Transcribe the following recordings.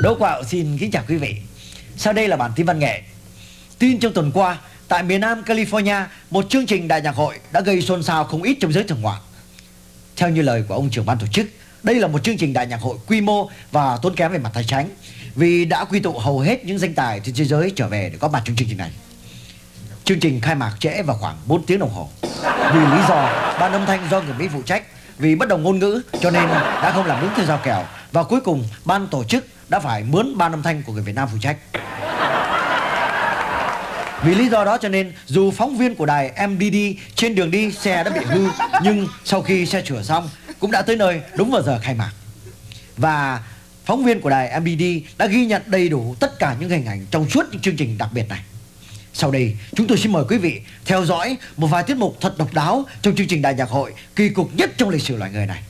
Đỗ Quạo xin kính chào quý vị. Sau đây là bản tin văn nghệ. Tin trong tuần qua, tại miền Nam California, một chương trình đại nhạc hội đã gây xôn xao không ít trong giới thưởng ngoạn. Theo như lời của ông trưởng ban tổ chức, đây là một chương trình đại nhạc hội quy mô và tốn kém về mặt tài chính, vì đã quy tụ hầu hết những danh tài trên thế giới trở về để có mặt trong chương trình này. Chương trình khai mạc trễ vào khoảng 4 tiếng đồng hồ. Vì lý do ban âm thanh do người Mỹ phụ trách, vì bất đồng ngôn ngữ cho nên đã không làm đúng theo giao kèo, và cuối cùng ban tổ chức đã phải mướn ban âm thanh của người Việt Nam phụ trách. Vì lý do đó cho nên dù phóng viên của đài MDD trên đường đi xe đã bị hư, nhưng sau khi xe sửa xong cũng đã tới nơi đúng vào giờ khai mạc. Và phóng viên của đài MDD đã ghi nhận đầy đủ tất cả những hình ảnh trong suốt những chương trình đặc biệt này. Sau đây chúng tôi xin mời quý vị theo dõi một vài tiết mục thật độc đáo trong chương trình đại nhạc hội kỳ cục nhất trong lịch sử loài người này.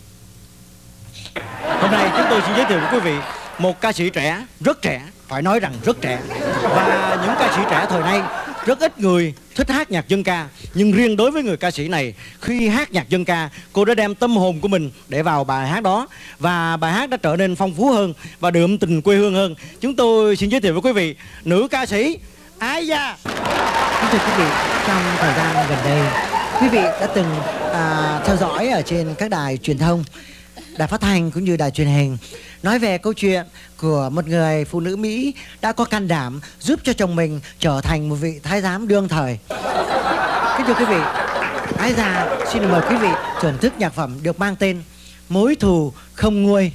Hôm nay chúng tôi xin giới thiệu với quý vị một ca sĩ trẻ, rất trẻ, phải nói rằng rất trẻ. Và những ca sĩ trẻ thời nay rất ít người thích hát nhạc dân ca. Nhưng riêng đối với người ca sĩ này, khi hát nhạc dân ca, cô đã đem tâm hồn của mình để vào bài hát đó. Và bài hát đã trở nên phong phú hơn và đượm tình quê hương hơn. Chúng tôi xin giới thiệu với quý vị nữ ca sĩ Ái Gia. Kính thưa quý vị, trong thời gian gần đây, quý vị đã từng theo dõi ở trên các đài truyền thông, đài phát thanh cũng như đài truyền hình, nói về câu chuyện của một người phụ nữ Mỹ đã có can đảm giúp cho chồng mình trở thành một vị thái giám đương thời. Kính thưa quý vị, Ái Gia xin mời quý vị thưởng thức nhạc phẩm được mang tên Mối Thù Không Nguôi.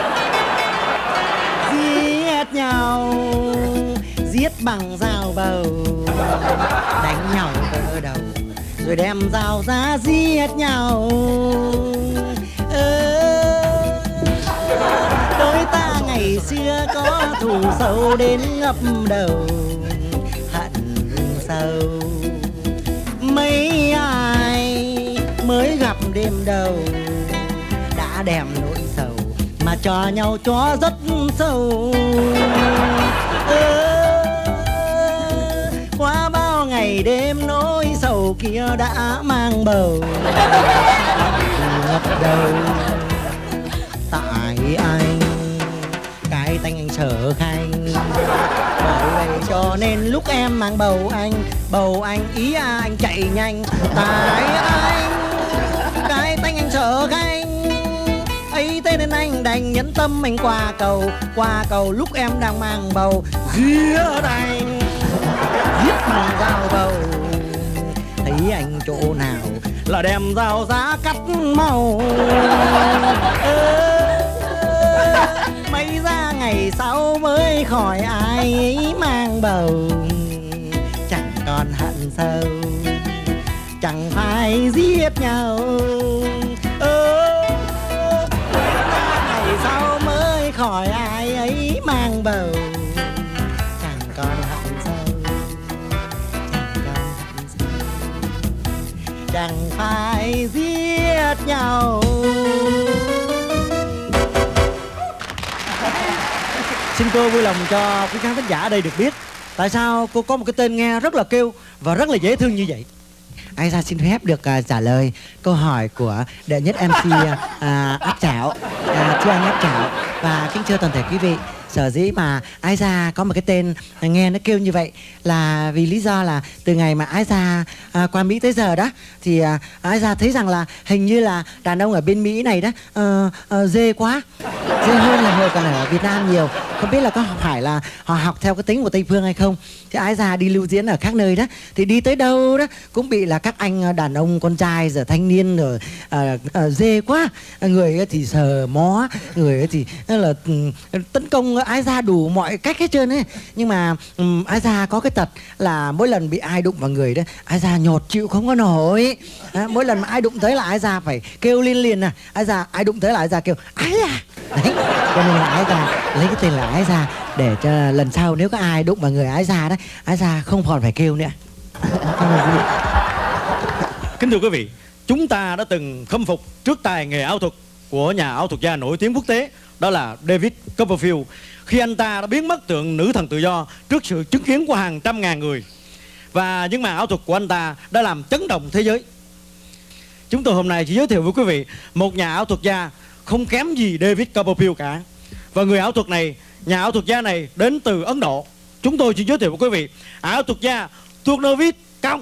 Giết nhau, giết bằng dao bầu, Đánh nhau ở đầu rồi đem dao ra giết nhau. Đôi ta ngày xưa có thù sâu đến ngập đầu, hận sâu. Mấy ai mới gặp đêm đầu đã đem nỗi sầu mà cho nhau cho rất sâu. Qua bao ngày đêm nỗi sầu kia đã mang bầu ngập đầu. Tại anh cái tay anh sở khanh, bởi vậy cho nên lúc em mang bầu anh ý anh chạy nhanh. Tại anh cái tay anh sở khanh ấy, thế nên anh đành nhẫn tâm anh qua cầu lúc em đang mang bầu. Giết anh, giết bằng dao bầu, thấy anh chỗ nào là đem dao giá cắt màu. Mấy ra ngày sau mới khỏi ai ấy mang bầu, chẳng còn hận sâu, chẳng phải giết nhau. Ngày sau mới khỏi ai ấy mang bầu, chẳng còn hận sâu, chẳng phải giết nhau. Xin cô vui lòng cho quý khán thính giả ở đây được biết tại sao cô có một cái tên nghe rất là kêu và rất là dễ thương như vậy. Ái Gia xin phép được trả lời câu hỏi của đệ nhất MC Áp Chảo. Thưa anh Áp Chảo và kính thưa toàn thể quý vị, sở dĩ mà Ái Gia có một cái tên nghe nó kêu như vậy là vì lý do là từ ngày mà Ái Gia qua Mỹ tới giờ đó, thì Ái Gia thấy rằng là hình như là đàn ông ở bên Mỹ này đó dê quá, dê hơn là hồi còn ở Việt Nam nhiều. Không biết là có phải là họ học theo cái tính của Tây Phương hay không. Thì Ái Gia đi lưu diễn ở các nơi đó, thì đi tới đâu đó cũng bị là các anh đàn ông con trai giờ thanh niên rồi dê quá. Người thì sờ mó, người thì là tấn công Ái Gia đủ mọi cách hết trơn ấy. Nhưng mà Ái Gia có cái tật là mỗi lần bị ai đụng vào người đó, Ái Gia nhột chịu không có nổi. Mỗi lần mà ai đụng tới là Ái Gia phải kêu liền à. Ái Gia ai đụng tới là Ái Gia kêu Ái Gia. Đấy, cho nên là Ái Gia lấy cái tên là Ái Gia để cho lần sau nếu có ai đụng vào người Ái Gia đó, Ái Gia không còn phải kêu nữa. Kính thưa quý vị, chúng ta đã từng khâm phục trước tài nghề ảo thuật của nhà ảo thuật gia nổi tiếng quốc tế, đó là David Copperfield, khi anh ta đã biến mất tượng nữ thần tự do trước sự chứng kiến của hàng trăm ngàn người. Và những màn ảo thuật của anh ta đã làm chấn động thế giới. Chúng tôi hôm nay chỉ giới thiệu với quý vị một nhà ảo thuật gia không kém gì David Copperfield cả. Và người ảo thuật này Nhà ảo thuật gia này đến từ Ấn Độ. Chúng tôi xin giới thiệu với quý vị ảo thuật gia Turnovit Công.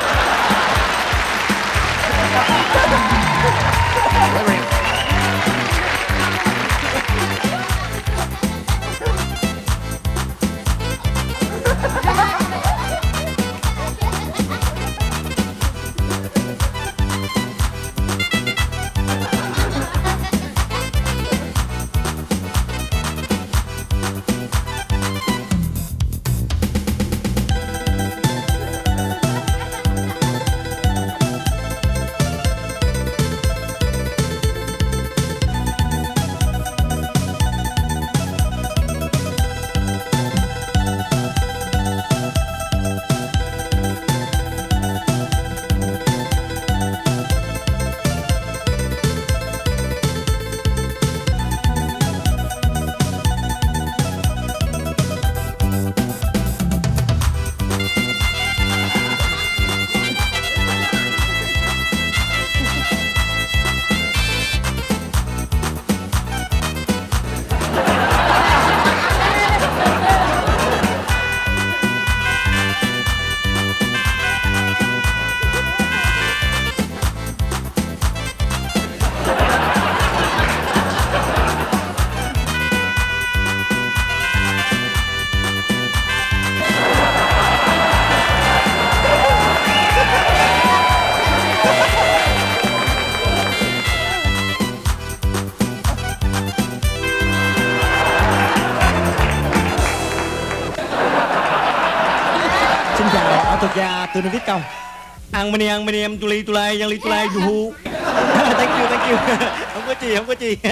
Thuật gia Turnovit Công. Ăn mini em tu lai du hu. Thank you. Không có chi.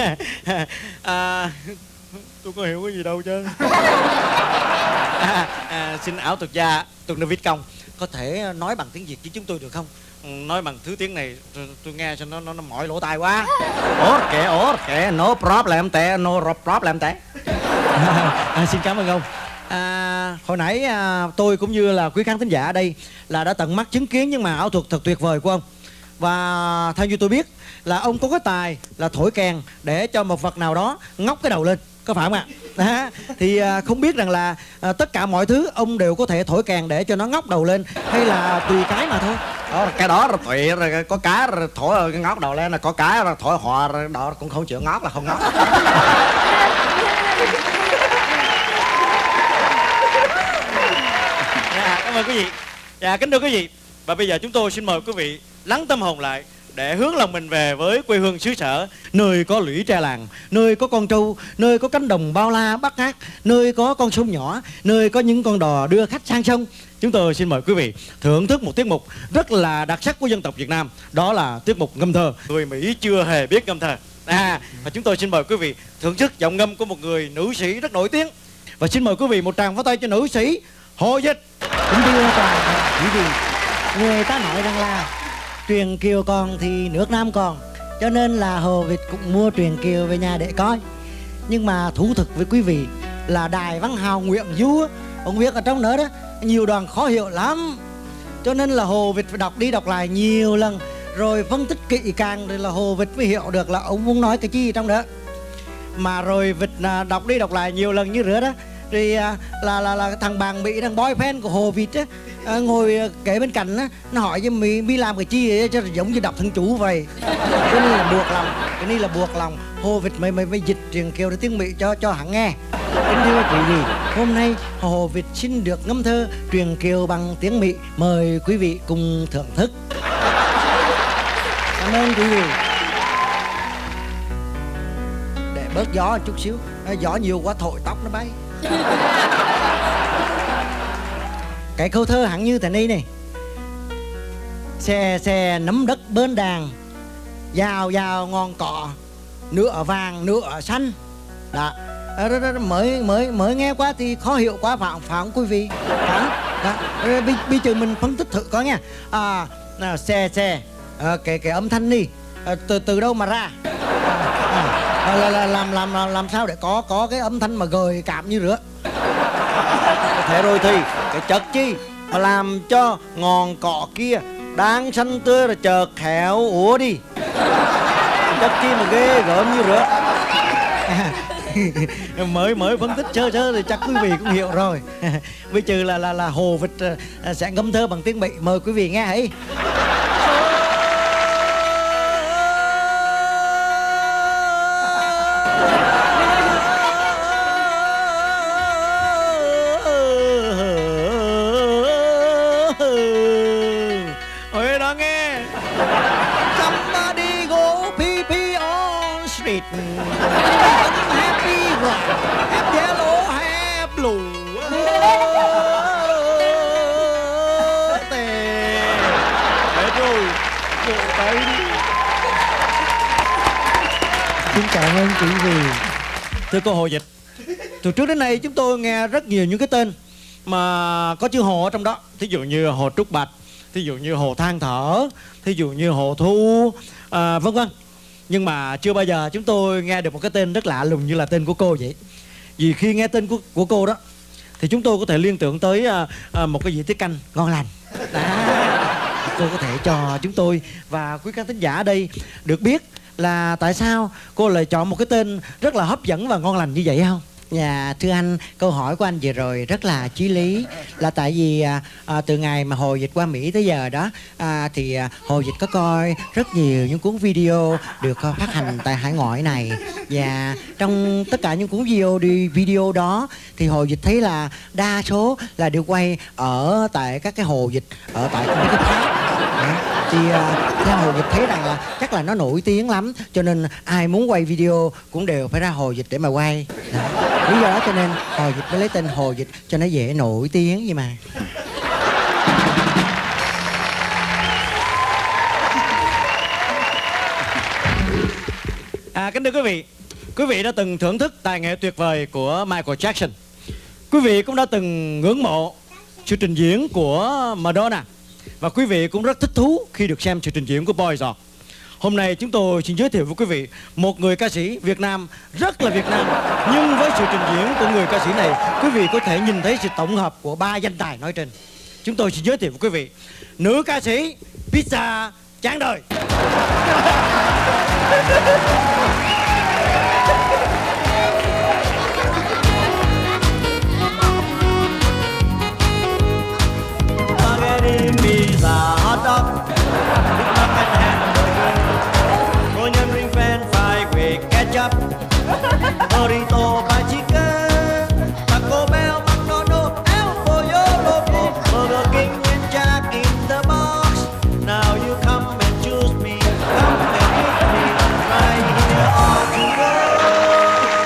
Tôi có hiểu cái gì đâu chứ. Xin ảo thuật gia Turnovit Công có thể nói bằng tiếng Việt với chúng tôi được không? Nói bằng thứ tiếng này tôi nghe cho nó mỏi lỗ tai quá. Ủa kệ, no problem tệ. Xin cảm ơn ông. Hồi nãy tôi cũng như là quý khán thính giả ở đây là đã tận mắt chứng kiến những màn ảo thuật thật tuyệt vời của ông. Và theo như tôi biết là ông có cái tài là thổi kèn để cho một vật nào đó ngóc cái đầu lên, có phải không ạ? Thì không biết rằng là tất cả mọi thứ ông đều có thể thổi kèn để cho nó ngóc đầu lên, hay là tùy cái mà thôi? Cái đó là tùy, rồi có cái rồi thổi cái ngóc đầu lên, là có cái rồi thổi họ đó cũng không chịu ngóc là không ngóc. Cảm ơn quý vị. Kính thưa quý vị, và bây giờ chúng tôi xin mời quý vị lắng tâm hồn lại để hướng lòng mình về với quê hương xứ sở, nơi có lũy tre làng, nơi có con trâu, nơi có cánh đồng bao la bát ngát, nơi có con sông nhỏ, nơi có những con đò đưa khách sang sông. Chúng tôi xin mời quý vị thưởng thức một tiết mục rất là đặc sắc của dân tộc Việt Nam, đó là tiết mục ngâm thơ. Người Mỹ chưa hề biết ngâm thơ. Và chúng tôi xin mời quý vị thưởng thức giọng ngâm của một người nữ sĩ rất nổi tiếng. Và xin mời quý vị một tràng pháo tay cho nữ sĩ Hồ Dịch. Kính thưa toàn quý vị, người ta nói rằng là truyền kiều còn thì nước Nam còn, cho nên là Hồ Việt cũng mua truyền kiều về nhà để coi. Nhưng mà thú thực với quý vị là đài Văn Hào Nguyễn Du, ông viết ở trong đó đó nhiều đoạn khó hiểu lắm, cho nên là Hồ Việt phải đọc đi đọc lại nhiều lần rồi phân tích kỹ càng, rồi là Hồ Việt mới hiểu được là ông muốn nói cái gì trong đó. Mà rồi Việt đọc đi đọc lại nhiều lần như rửa đó, thì là thằng bạn Mỹ, thằng boyfriend của Hồ Việt á, ngồi kế bên cạnh á, nó hỏi cho mi làm cái chi cho giống như đọc thân chú vậy. Cái này là buộc lòng, cái này là buộc lòng. Hồ Việt mới dịch truyền kiều để tiếng Mỹ cho hắn nghe. Kính thưa quý vị, hôm nay Hồ Việt xin được ngâm thơ truyền kiều bằng tiếng Mỹ, mời quý vị cùng thưởng thức. Cảm ơn quý vị. Để bớt gió một chút xíu, gió nhiều quá thổi tóc nó bay. Cái câu thơ hẳn như thế này này: xe xe nắm đất bên đàn, giàu giàu ngon cọ, nửa vàng nửa xanh. Đó, mới nghe quá thì khó hiểu quá, phải không quý vị? Bây giờ mình phân tích thử có nha. Xe xe, cái âm thanh đi từ đâu mà ra? Làm sao để có cái âm thanh mà gợi cảm như rửa. Thế rồi thì cái chất chi mà làm cho ngọn cỏ kia đang xanh tươi rồi chợt khéo úa đi. Chất chi mà ghê gớm như rửa. mới phân tích sơ thì chắc quý vị cũng hiểu rồi. Bây giờ là Hồ Vịt sẽ ngâm thơ bằng tiếng Mỹ, mời quý vị nghe hãy. Ôi đó nghe. Somebody go pee pee on street. Happy white, have yellow, have blue. Hết rồi. Vỗ tay đi. Xin cảm ơn quý vị. Thưa cô Hồ Dịch, từ trước đến nay chúng tôi nghe rất nhiều những cái tên mà có chữ Hồ ở trong đó. Thí dụ như Hồ Trúc Bạch, thí dụ như Hồ Than Thở, thí dụ như Hồ Thu, vân vân. Nhưng mà chưa bao giờ chúng tôi nghe được một cái tên rất lạ lùng như là tên của cô vậy. Vì khi nghe tên của cô đó thì chúng tôi có thể liên tưởng tới một cái dĩa tiết canh ngon lành. Đó. Cô có thể cho chúng tôi và quý khán thính giả ở đây được biết là tại sao cô lại chọn một cái tên rất là hấp dẫn và ngon lành như vậy không? Dạ thưa anh, câu hỏi của anh vừa rồi rất là chí lý. Là tại vì từ ngày mà Hồ Dịch qua Mỹ tới giờ đó thì Hồ Dịch có coi rất nhiều những cuốn video được phát hành tại hải ngoại này. Và trong tất cả những cuốn video đó thì Hồ Dịch thấy là đa số là được quay ở tại các cái hồ dịch ở tại mấy cái park. Thì theo Hồ Dịch thấy rằng là chắc là nó nổi tiếng lắm, cho nên ai muốn quay video cũng đều phải ra Hồ Dịch để mà quay. Đó. Lý do đó cho nên Hồ Dịch mới lấy tên Hồ Dịch cho nó dễ nổi tiếng vậy mà. Kính thưa quý vị đã từng thưởng thức tài nghệ tuyệt vời của Michael Jackson. Quý vị cũng đã từng ngưỡng mộ sự trình diễn của Madonna. Và quý vị cũng rất thích thú khi được xem sự trình diễn của Boy George. Hôm nay chúng tôi xin giới thiệu với quý vị một người ca sĩ Việt Nam rất là Việt Nam. Nhưng với sự trình diễn của người ca sĩ này, quý vị có thể nhìn thấy sự tổng hợp của ba danh tài nói trên. Chúng tôi xin giới thiệu với quý vị nữ ca sĩ Pizza Tráng Đời. Pizza, hot dog, Big Mac and hamburger, onion ring French fry with ketchup, burrito by chicken, Taco Bell, McDonald's, El Pollo Loco, Burger King and Jack in the Box. Now you come and choose me, come and eat me, right here on the road.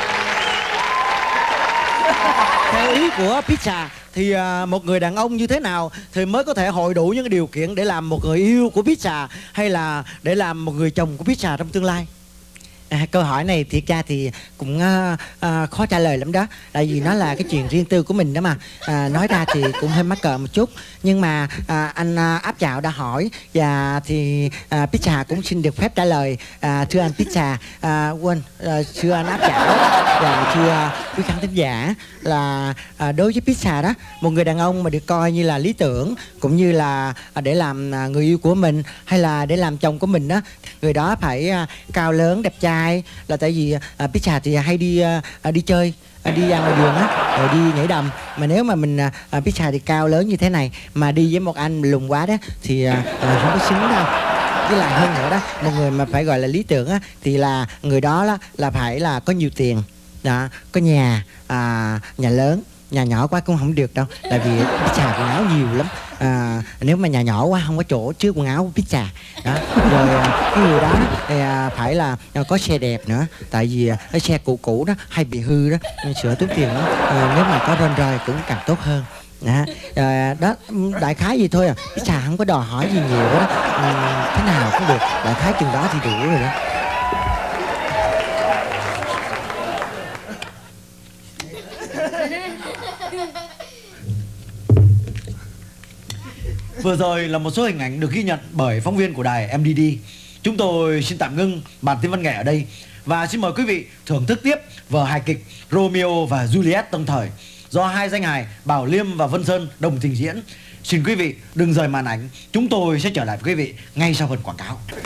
Theo ý của Pizza thì một người đàn ông như thế nào thì mới có thể hội đủ những điều kiện để làm một người yêu của Pizza hay là để làm một người chồng của Pizza trong tương lai? Câu hỏi này thiệt ra thì cũng khó trả lời lắm đó. Tại vì nó là cái chuyện riêng tư của mình đó mà. Nói ra thì cũng hơi mắc cỡ một chút. Nhưng mà anh Áp Chạo đã hỏi và thì Pizza cũng xin được phép trả lời. Thưa anh Pizza, thưa anh Áp Chạo và thưa quý khán thính giả, là đối với Pizza đó, một người đàn ông mà được coi như là lý tưởng cũng như là để làm người yêu của mình hay là để làm chồng của mình đó, người đó phải cao lớn đẹp trai. Là tại vì Pizza thì hay đi chơi, đi ra ngoài đường á, rồi đi nhảy đầm. Mà nếu mà mình Pizza thì cao lớn như thế này mà đi với một anh lùn quá đó thì không có xứng đâu. Với lại hơn nữa đó, một người mà phải gọi là lý tưởng á thì là người đó là phải là có nhiều tiền đó, có nhà lớn. Nhà nhỏ quá cũng không được đâu, tại vì Pizza quần áo nhiều lắm. Nếu mà nhà nhỏ quá không có chỗ chứa quần áo của Pizza đó. Rồi cái người đó thì phải là có xe đẹp nữa, tại vì cái xe cũ đó hay bị hư đó, sửa tốn tiền lắm. Nếu mà có Rolls Royce cũng càng tốt hơn đó. Đại khái gì thôi Pizza không có đòi hỏi gì nhiều đó. Thế nào cũng được, đại khái chừng đó thì đủ rồi đó. Vừa rồi là một số hình ảnh được ghi nhận bởi phóng viên của đài MDD. Chúng tôi xin tạm ngưng bản tin văn nghệ ở đây và xin mời quý vị thưởng thức tiếp vở hài kịch Romeo và Juliet tân thời do hai danh hài Bảo Liêm và Vân Sơn đồng trình diễn. Xin quý vị đừng rời màn ảnh, chúng tôi sẽ trở lại với quý vị ngay sau phần quảng cáo.